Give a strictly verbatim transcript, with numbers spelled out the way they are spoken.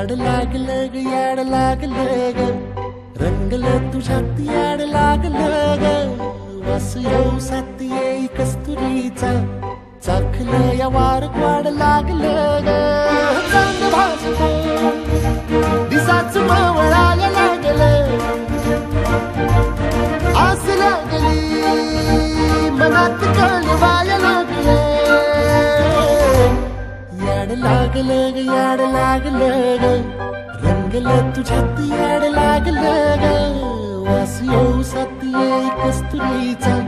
याड लागलं ग याड लागलं ग रंगलं तुझ्यात याड लागलं ग वास येऊ साथ येई कस्तुरीचा चाखलं या वार वाड लागलं ग चांद भाजलं दिसाच मावळायला लागलं आस लागली मनात कळवायला लागलं याड लागलं ग याड लागलं ग रंगलं तुझ्यात याड लागलं ग वास येऊ साथ येई कस्तुरीचा